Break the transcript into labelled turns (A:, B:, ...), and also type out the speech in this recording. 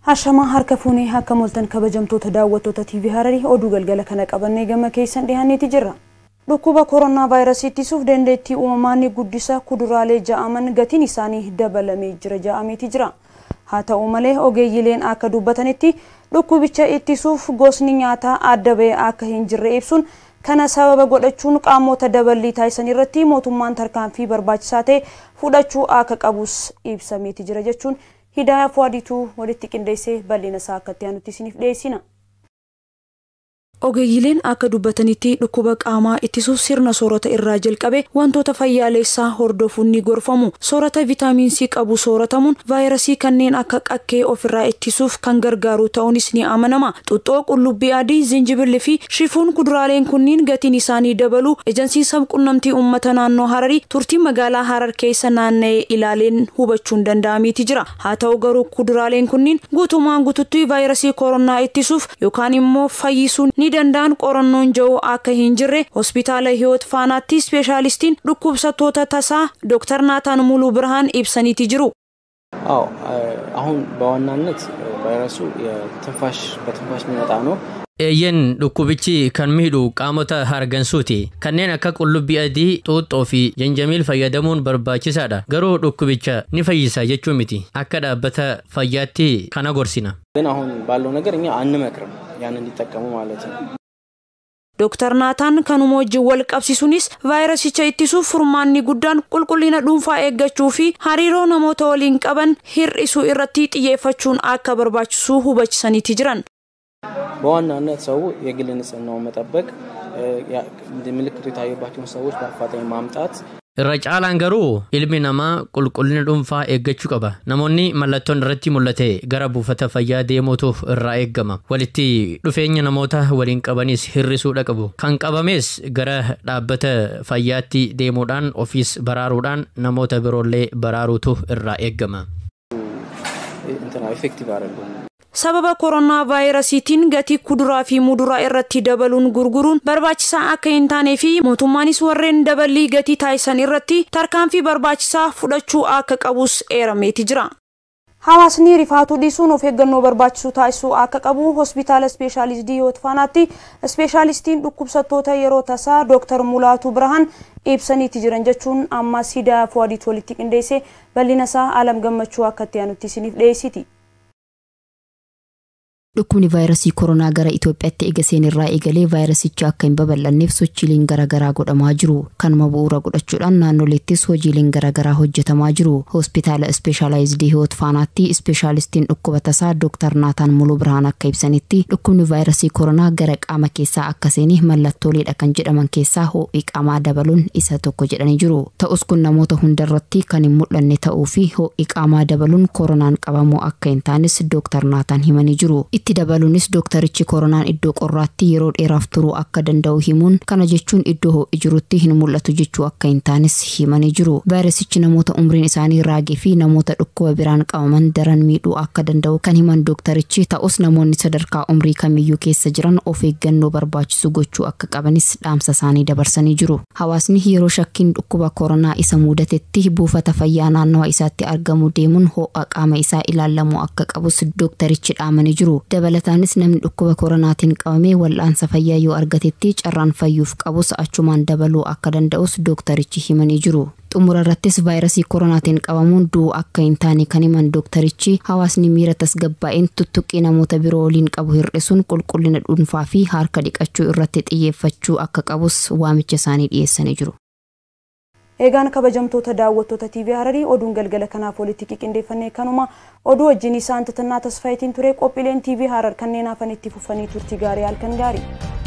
A: Hashama harka fuunee akka moltan kabajamtoota daawwattoota TV Hararii oduu galgala kana qabannee gama keessan dhiyaanneeti jirra. Dhukkuba koronaa vaayirasii ittisuuf dandeettii uumamaan guddisa kuduraalee ja'aman gatiin isaanii dabalamee jira. Haa ta'u malee ogeeyyileen akka dubbatanitti dhukkubicha ittisuuf gosni nyaataa adda ba'ee akka hin jirre ibsuun kana sababa godhachuun qaamota daballii taasisan irratti mootummaan tarkaanfii barbaachisaa ta'e fudhachuu akka qabus ibsameeti jira jechuun Hidaya Fuaditu walitti qindeessee bal'ina isaa akka itti aanutti isiniif dhiyeessina. Ogeeyyileen akka dubbatanitti dhukkuba qaamaa ittisuuf sirna soorata irraa jalqabe wantoota fayyaalessaa hordofuun ni gorfamu. Soorata viitaamin C qabu sooratamuun vaayirasii kanneen akka qaqqee ofirraa ittisuuf kan gargaaru ta'uunis ni amanama. Xuxxoo, qullubbii adii, zinjibilli fi shifuun kuduraaleen kunniin gatiin isaanii dabalu ejensiin sabquunnamtii uummata naannoo Hararii turtii magaalaa Harar keessa naanna'ee ilaaleen hubachuun danda'ameeti jira. Haa ta'u garuu kuduraaleen kunniin guutumaan guututti vaayirasii koronaa ittisuuf yookaan immoo fayyisuun ni danda'an qorannoon jiru akka hin jirre hospitaala Hiyoot Faanaatti ስፔሻሊስቲን dhukkubsattoota tasaa ዶክተር ናታን ሙሉ ብርሃን ibsaniiti jiru.
B: አሁን በዋናነት ቫይረሱ በትንፋሽ የሚመጣ ነው።
C: Eeyyen dhukkubichi kan miidhu qaamota hargansuuti. Kanneen akka qullubbii adii, xuuxxoo fi janjamiil fayyadamuun barbaachisaadha. Garuu dhukkubicha ni fayyisa jechuu miti. Akka dhaabbata fayyaatti kana gorsina.
B: ግን አሁን ባለው ነገር እኛ አንመክርም ያን እንዲጠቀሙ ማለት ነው.
A: Dr. Nathan kanuma wajjin wal qabsiisuunis vaayirasicha ittisuuf furmaanni guddaan qulqullina dhuunfaa eeggachuu fi hariiroo namoota waliin qaban hir'isuu irratti xiyyeeffachuun akka barbaachisu hubachiisaniiti jiran.
B: በዋናነት ሰው የግል ንጽህናውን መጠበቅ ምልክቱ የታየባቸውን ሰዎች በአፋጣኝ ማምጣት
C: Irra caalaan garuu ilmi namaa qulqullina dhuunfaa eeggachuu qaba. Namoonni mallattoon irratti mul'ate gara buufata fayyaa deemuutuuf irraa eeggama. Walitti dhufeenya namoota waliin qabanis hir'isuudha qabu. Kan qabames gara dhaabbata fayyaatti deemuudhaan ofiis baraaruudhaan namoota biroollee baraaruutu irraa eeggama.
A: Sababa koronaa vaayirasiitiin gatii kuduraa fi muduraa irratti dabaluun gurguruun barbaachisaa akka hin taanee fi mootummaanis warreen daballii gatii taasisan irratti tarkaanfii barbaachisaa fudhachuu akka qabus eerameeti jira. Hawaasni rifaatuu dhiisuun of eeggannoo barbaachisu taasisuu akka qabu hospitaala ispeeshaalistii Hiyoot Faanaatti ispeeshaalistiin dhukkubsattoota yeroo tasaa Dr. Mulaatu Birhaan ibsaniiti jiran jechuun ammas Hidaya Fuaditu walitti qindeessee bal'ina isaa Alam Gammachuu akka itti aanutti isiniif dhiyeessiti.
D: Dhukkubni vaayirasii koronaa gara Itoophiyaatti eegaseen irraa eegalee vaayirasicha akka hin babal'anneef sochiileen garaagaraa godhamaa jiru. Kanuma bu'uura godhachuudhaan naannoleettis hojiileen garaagaraa hojjetamaa jiru. Hospitaala ispeeshaalaayizidii Hiyoot Faanaatti ispeeshaalistiin dhukkuba tasaa Dr. Nathan Mulu Birhaan akka ibsanitti dhukkubni vaayirasii koronaa gara qaama keessaa akka seeni mallattooleedha kan jedhaman keessaa ho'i qaamaa dabaluun isa tokko jedhanii jiru. Ta'us kun namoota hundarratti kan hin mul'anne ta'uu fi ho'i qaamaa dabaluun koronaan qabamuu akka hin taanes Dr. Nathan himanii jiru. Itti dabaluunis doktarichi koronaan iddoo qorraatti yeroo dheeraaf turuu akka danda'u himuun kana jechuun iddoo ho'i jirutti hin mul'atu jechuu akka hin taanes himanii jiru. Vaayirasichi namoota umriin isaanii raagee fi namoota dhukkuba biraan qabaman daran miidhuu akka danda'u kan himan doktarichi ta'us namoonni sadarkaa umrii kamiyyuu keessa jiran of eeggannoo barbaachisu gochuu akka qabanis dhaamsa isaanii dabarsanii jiru. Hawaasni yeroo shakkiin dhukkuba koronaa isa mudatetti buufata fayyaa naannoo isaatti argamu deemuun ho'a qaama isaa ilaalamuu akka qabus doktarichi dhaamanii jiru. Dabalataanis namni dhukkuba koronaatiin qabamee wal'aansa fayyaa yoo argatetti carraan fayyuuf qabus achumaan dabaluu akka danda'us doktarichi himanii jiru. Xumura irrattis vaayirasii koronaatiin qabamuun du'uu akka hin taane kan himan doktarichi hawaasni miira tasgabbaa'een tuttuqqii namoota biroo waliin qabu hir'isuun qulqullina dhuunfaa fi harka dhiqachuu irratti xiyyeeffachuu akka qabus waamicha isaanii dhiyeessanii jiru.
A: Eegaan kabajamtoota daawwattoota TV Hararii oduun galgala kanaaf walitti qindeeffannee kanuma oduu wajjin isaan Tatanaa Tasfaayitiin ture qophiileen TV Harar kanneen hafan itti fufanii turtii gaarii halkan gaarii.